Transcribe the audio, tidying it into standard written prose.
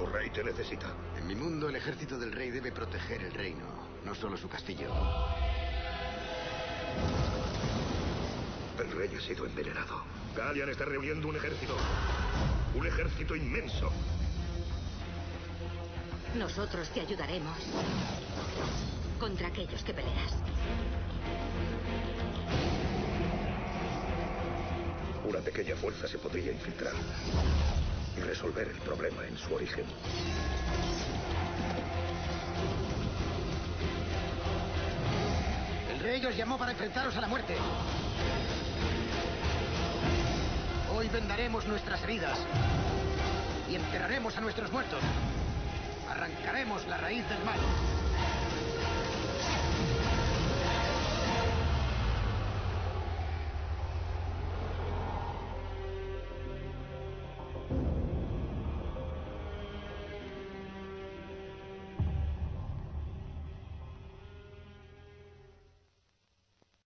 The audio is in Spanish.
rey te necesita. En mi mundo, el ejército del rey debe proteger el reino, no solo su castillo. El rey ha sido envenenado. Gallian está reuniendo un ejército. Un ejército inmenso. Nosotros te ayudaremos contra aquellos que peleas. Una pequeña fuerza se podría infiltrar y resolver el problema en su origen. El rey os llamó para enfrentaros a la muerte. Hoy vendaremos nuestras heridas y enterraremos a nuestros muertos. Arrancaremos la raíz del mal.